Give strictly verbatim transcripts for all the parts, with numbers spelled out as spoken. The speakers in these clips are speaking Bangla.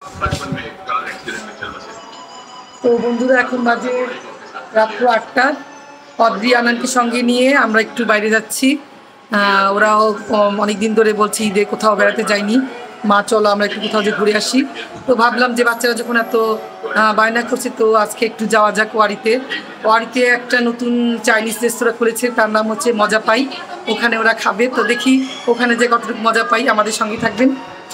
তো বন্ধুরা এখন বাজে রাত্র আটটা। অদ্রি আনানকে সঙ্গে নিয়ে আমরা একটু বাইরে যাচ্ছি। ওরাও অনেকদিন ধরে বলছি ঈদে কোথাও বেড়াতে যায়নি, মা চলো আমরা একটু কোথাও যে ঘুরে আসি। তো ভাবলাম যে বাচ্চারা যখন এত বায়না করছে তো আজকে একটু যাওয়া যাক ওয়ারিতে। ওয়ারিতে একটা নতুন চাইনিজ রেস্তোরাঁ খুলেছে, তার নাম হচ্ছে মজা পাই। ওখানে ওরা খাবে, তো দেখি ওখানে যে কতটুকু মজা পাই। আমাদের সঙ্গে থাকবেন।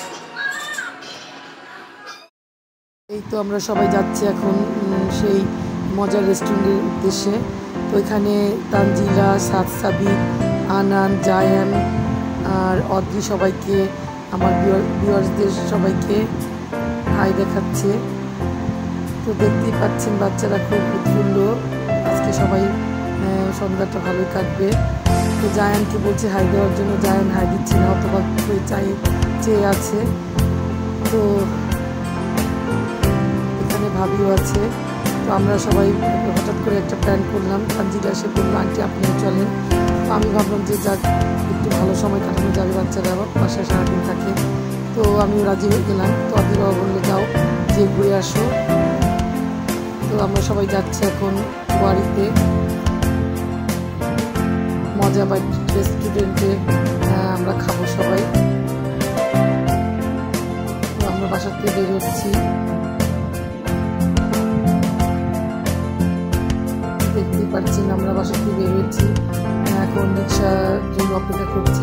এই তো আমরা সবাই যাচ্ছি এখন সেই মজার রেস্টুরেন্টের উদ্দেশ্যে। তো এখানে তানজিলা, সাদ সাবিক, আনান, জায়ান আর অদ্রি সবাইকে, আমার ভিউয়ার্সদের সবাইকে হাই দেখাচ্ছে। তো দেখতেই পাচ্ছেন বাচ্চারা খুব উৎফুল্ল, আজকে সবাই সন্ধ্যাটা ভালোই কাটবে। তো জায়ানকে বলছে হাই দেওয়ার জন্য, জায়ান হাই দিচ্ছে না, অথবা চাই চেয়ে আছে। তো এখানে ভাবিও আছে। তো আমরা সবাই হঠাৎ করে একটা প্ল্যান করলাম। তানজিলা এসে বললো আন্টি আপনিও চলেন। তো আমি ভাবলাম যে যাক একটু ভালো সময় কাটানো যাবে, বাচ্চারা বাসায় সারাদিন থাকে। তো আমিও রাজি হয়ে গেলাম। তো আদি বাবা বললো যাও যে ঘুরে আসো। তো আমরা সবাই যাচ্ছি এখন ওয়ারিতে মজা বাই রেস্টুরেন্টে, আমরা খাবো সবাই। তো আমরা বাসা থেকে বের হচ্ছি, দেখতেই পাচ্ছেন আমরা বাসা থেকে বের হচ্ছি। এখন রিক্সার জন্য অপেক্ষা করছি।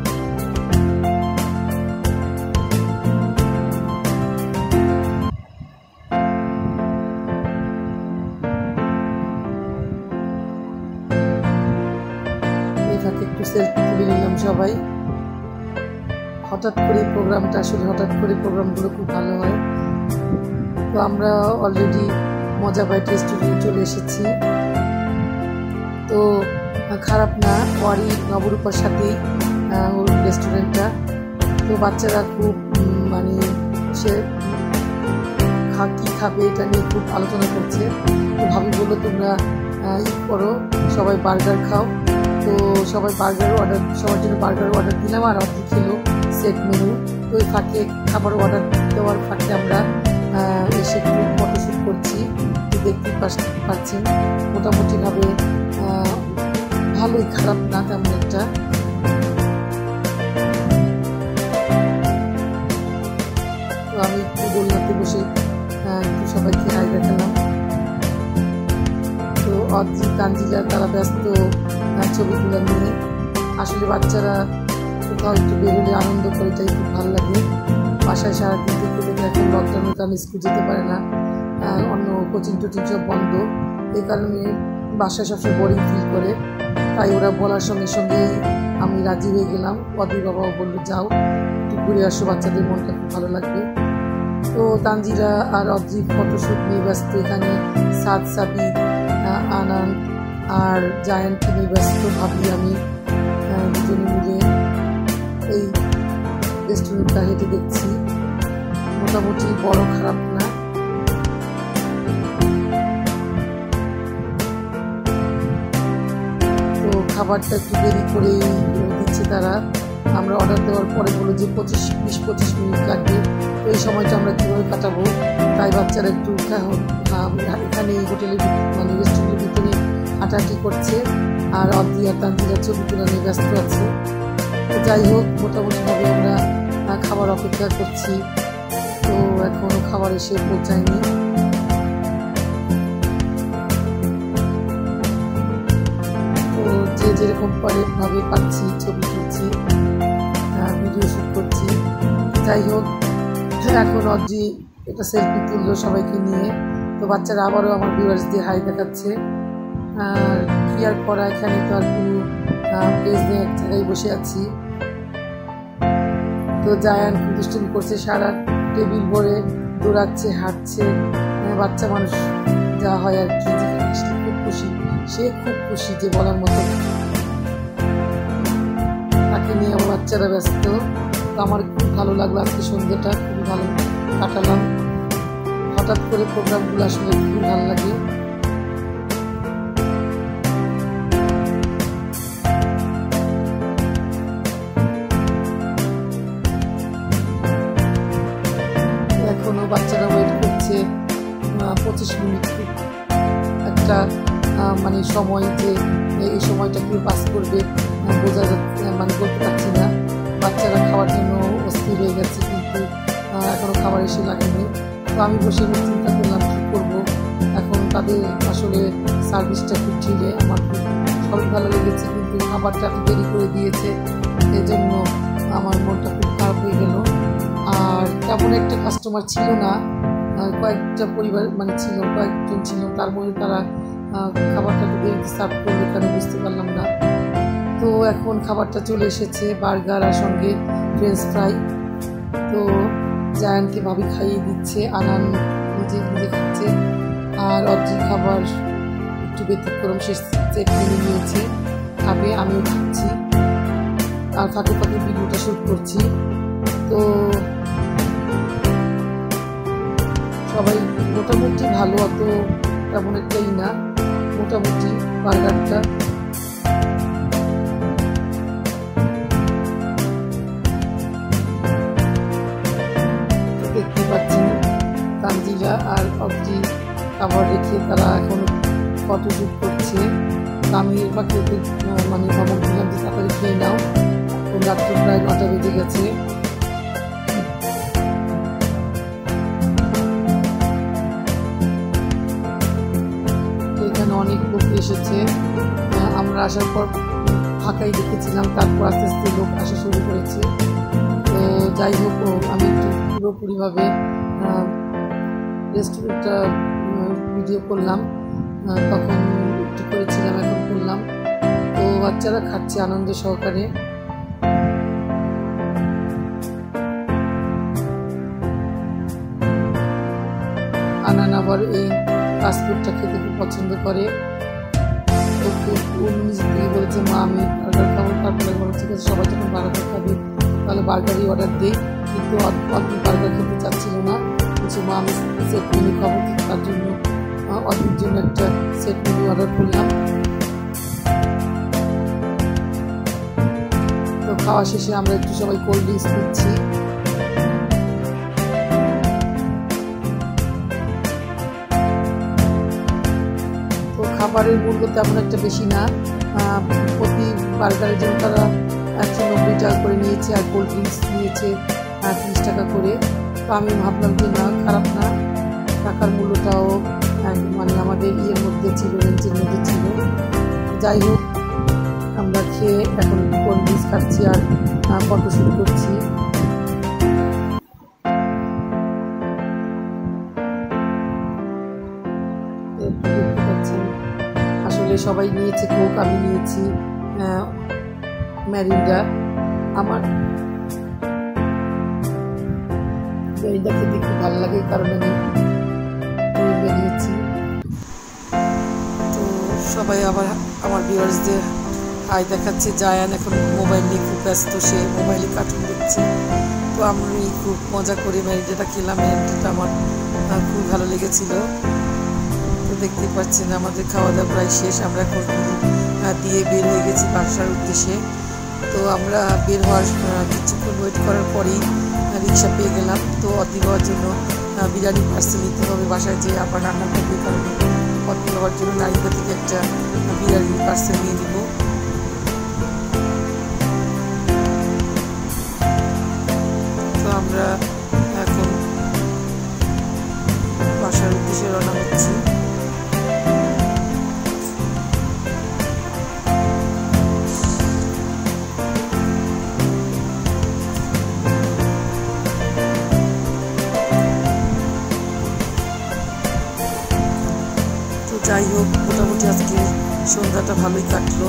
একটু সেলফি তুলে নিলাম সবাই। হঠাৎ করে প্রোগ্রামটা, আসলে হঠাৎ করে প্রোগ্রামগুলো খুব ভালো হয়। তো আমরা অলরেডি মজা বাইট রেস্টুরেন্টে চলে এসেছি। তো খারাপ না, ওয়ারি নবরূপার সাথেই রেস্টুরেন্টটা। তো বাচ্চারা খুব মানে সে খা কী খাবে এটা নিয়ে খুব আলোচনা করছে। তো ভাবি বললো তোমরা ই করো, সবাই বার্গার খাও। তো সবাই বার্গার অর্ডার, সবার জন্য বার্গার অর্ডার দিলাম, আর অর্ধেক খেলো সেট মেনু। তো ওই ফাঁকে খাবার অর্ডার দেওয়ার ফাঁকে আমরা এসে একটু ফটোশ্যুট করছি। তো দেখতেই পাচ্ছেন মোটামুটিভাবে ভালোই, খারাপ না তেমন একটা। তো আমি একটু দোলনাতে বসে একটু সবাইকে হাই দেখালাম। তো অদ্রি, তানজিলা তারা ব্যস্ত ছবিগুলো নিয়ে। আসলে বাচ্চারা কোথাও একটু বেরোলে আনন্দ করে, এটাই খুব ভালো লাগে। বাসায় সারাদিন থেকে থেকে এখন লকডাউনের কারণে স্কুল যেতে পারে না, অন্য কোচিং টোচিং সব বন্ধ। এই কারণে বাসায় সবসময় বোরিং ফিল করে। তাই ওরা বলার সঙ্গে সঙ্গে আমি রাজি হয়ে গেলাম। অদ্রি বাবাও বললো যাও একটু ঘুরে আসো, বাচ্চাদের মনটা খুব ভালো লাগবে। তো তানজিলা আর অদ্রি ফটোশ্যুট নিয়ে ব্যস্ত। এখানে সাদ সাবিক, আনান আর জায়ানকে নিয়ে ব্যস্ত। ভাবি আমি দুজনে মিলে এই রেস্টুরেন্টটা হেঁটে দেখছি, মোটামুটি বড় খারাপ না। তো খাবারটা একটু দেরি করেই দিচ্ছে তারা। আমরা অর্ডার দেওয়ার পরে বলো যে পঁচিশ বিশ পঁচিশ মিনিট লাগবে। তো এই সময়টা আমরা কীভাবে কাটাবো, তাই বাচ্চারা একটু এখানে এই হোটেলের মানে রেস্টুরেন্টের ভিতরে হাঁটাহাঁটি করছে, আর অদ্রি আর তানজিলা ছবি তুলে নিয়ে ব্যস্ত আছে। তো যাই হোক মোটামুটিভাবে আমরা খাবার অপেক্ষা করছি। তো এখনও খাবার এসে পৌঁছায়নি। তো যে যেরকম পারে ভাবে পাচ্ছি ছবি তুলছি, ভিডিও শ্যুট করছি। যাই হোক এখন অদ্রি একটা সেলফি তুললো সবাইকে নিয়ে। তো বাচ্চারা আবারও আমার ভিউয়ার্স দিয়ে হাই দেখাচ্ছে। আর কি আর করা, এখানে তো আর কোনো প্লেস নেই, এক জায়গায় বসে আছি। তো জায়ান দুষ্টুমি করছে, সারা টেবিল ভরে দৌড়াচ্ছে, হাঁটছে। বাচ্চা মানুষ যা হয় আর কি, খুব খুশি, সে খুব খুশি যে বলার মতো। তাকে নিয়ে আমার বাচ্চারা ব্যস্ত। তো আমার খুব ভালো লাগলো আজকে সন্ধ্যাটা, খুবই ভালো কাটালাম। হঠাৎ করে প্রোগ্রামগুলো আসলে খুবই ভালো লাগে। এখনো বাচ্চারা ওয়েট করছে পঁচিশ মিনিট, একটা মানে সময় যে এই সময়টা কেউ পাস করবে বোঝা যাচ্ছে, মানে বলতে পারছি না। বাচ্চারা খাওয়ার জন্য অস্থির হয়ে গেছে, কিন্তু এখনও খাবার এসে লাগেনি। তো আমি বসে চিন্তা করলাম কী করবো এখন। তাদের আসলে সার্ভিসটা খুব ঢিলে, আমার সবই ভালো লেগেছে, কিন্তু খাবারটা একটু দেরি করে দিয়েছে, এই জন্য আমার মনটা খুব খারাপ হয়ে গেল। আর তেমন একটা কাস্টমার ছিল না, কয়েকটা পরিবার মানে ছিল, কয়েকজন ছিল, তার মধ্যে তারা খাবারটা একটু দেরি সার্ভ করবে কেন বুঝতে পারলাম না। তো এখন খাবারটা চলে এসেছে, বার্গার আর সঙ্গে ফ্রেঞ্চ ফ্রাই। তো জায়ানকে ভাবি খাইয়ে দিচ্ছে, আনান নিজে নিজে খাচ্ছে, আর অর্জির খাবার একটু ব্যতিক্রম, সে সেট মেনে নিয়েছে, খাবে, আমিও খাচ্ছি, আর ফাঁকে ফাঁকে ভিডিওটা শ্যুট করছি। তো সবাই মোটামুটি ভালো, অত তেমন একটাই না, মোটামুটি বার্গারটা। দেখতে পাচ্ছেন তানজিলা আর অবজি খাবার রেখে তারা এখন ফটোশ্যুট করছে। আমি এর বাকি মানে ধমক দিলাম যে তাড়াতাড়ি খেয়ে নাও, রাত্রে প্রায় নটা বেজে গেছে। এখানে অনেক লোক এসেছে, আমরা আসার পর ফাঁকাই দেখেছিলাম, তারপর আস্তে আস্তে লোক আসা শুরু করেছে। তো যাই হোক, আমি একটু পুরোপুরিভাবে রেস্টুরেন্টটা ভিডিও করলাম, তখন একটু করেছিলাম, এখন করলাম। তো বাচ্চারা খাচ্ছে আনন্দ সহকারে। আনান আবার এই ফাস্টফুডটা খেতে খুব পছন্দ করে, নিজে থেকে বলেছে মা আমি বার্গার খাবো। তারপরে বলে ঠিক আছে, সবাই যখন বার্গার খাবে তাহলে বার্গারই অর্ডার দিই, কিন্তু অদ্ভুত বার্গার খেতে চাচ্ছিল না, বলছে মা আমি সেট মেনু খাবো, তার জন্য অদ্ভুত জন্য একটা সেট মেনু অর্ডার করলাম। তো খাওয়া শেষে আমরা একটু সবাই কোল্ড ড্রিঙ্কস দিচ্ছি। খাবারের মূল্য তেমন একটা বেশি না, প্রতি বার্গারের জন্য তারা একশো নব্বই টাকা করে নিয়েছে, আর কোল্ড ড্রিঙ্কস নিয়েছে তিরিশ টাকা করে। তো আমি ভাবলাম যে না, খারাপ না, টাকার মূল্যটাও মানে আমাদের ইয়ের মধ্যে ছিল, রেঞ্জের মধ্যে ছিল। যাই হোক, আমরা খেয়ে এখন কোল্ড ড্রিঙ্কস খাচ্ছি আর ফটোশ্যুট করছি। আসলে সবাই নিয়েছে কোক, আমি নিয়েছি ম্যারিন্ডা। আমার ম্যারিন্ডা খেতে খুব ভালো লাগে, কারণ আমি নিয়েছি। তো সবাই আবার আমার ভিউয়ার্সদের হাই দেখাচ্ছে। জায়ান এখন মোবাইল নিয়ে খুব ব্যস্ত, সে মোবাইলে কার্টুন দেখছে। তো আমি খুব মজা করে ম্যারিন্ডাটা খেলাম, ম্যারিন্ডাটা আমার খুব ভালো লেগেছিল। দেখতে পাচ্ছেন আমাদের খাওয়া দাওয়া প্রায় শেষ, আমরা এখন দিয়ে বের হয়ে গেছি বাসার উদ্দেশ্যে। তো আমরা বের হওয়ার কিছুক্ষণ ওয়েট করার পরেই রিক্সা পেয়ে গেলাম। তো অতি হওয়ার জন্য বিরিয়ানি পার্সেল নিতে হবে, বাসায় যেয়ে আবার রান্না করবে, কারণ অতি হওয়ার জন্য নারিন্দা থেকে একটা বিরিয়ানি পার্সেল নিয়ে নিব। তো আমরা এখন বাসার উদ্দেশ্যে রওনা হচ্ছি। যাই হোক, মোটামুটি আজকে সন্ধ্যাটা ভালোই কাটলো।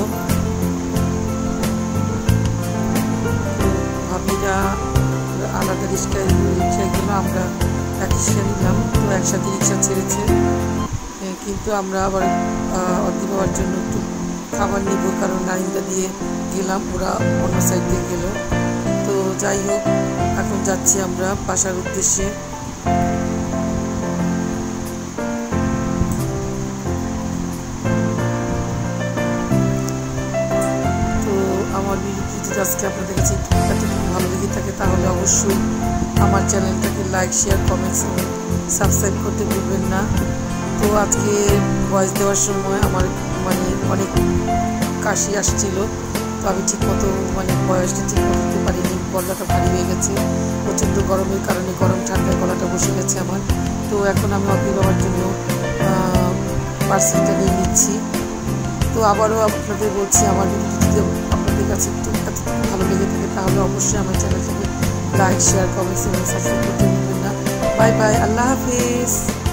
ভাবিরা আলাদা রিক্সায় রিক্সায় গেল, আমরা এক রিক্সা নিলাম। তো একসাথে রিক্সা ছেড়েছে, কিন্তু আমরা আবার অর্ধেক হওয়ার জন্য একটু খাবার নিব, কারণ নারিন্দা দিয়ে গেলাম, ওরা অন্য সাইড দিয়ে গেল। তো যাই হোক, এখন যাচ্ছি আমরা বাসার উদ্দেশ্যে। আমার ভিডিওটি যদি আজকে আপনাদের কাছে এতটুকু ভালো লেগে থাকে, তাহলে অবশ্যই আমার চ্যানেলটাকে লাইক শেয়ার কমেন্টস সাবস্ক্রাইব করতে ভুলবেন না। তো আজকে ভয়েস দেওয়ার সময় আমার মানে অনেক কাশি আসছিল, তো আমি ঠিক মতো মানে ভয়েসটা ঠিক মতো দিতে পারিনি, গলাটা ভারী হয়ে গেছে। প্রচণ্ড গরমের কারণে গরম ঠান্ডায় গলাটা বসে গেছে আমার। তো এখন আমি অগ্নি বাবার জন্য পার্সেলটা নিয়ে নিচ্ছি। তো আবারও আপনাদের বলছি, আমার ভিডিওটি যদি আপনাদের কাছে একটু এতটুকু ভালো লেগে থাকে তাহলে অবশ্যই আমার চ্যানেলটাকে লাইক শেয়ার কমেন্টস এবং সাবস্ক্রাইব করতে ভুলবেন না। বাই বাই, আল্লাহ হাফিজ।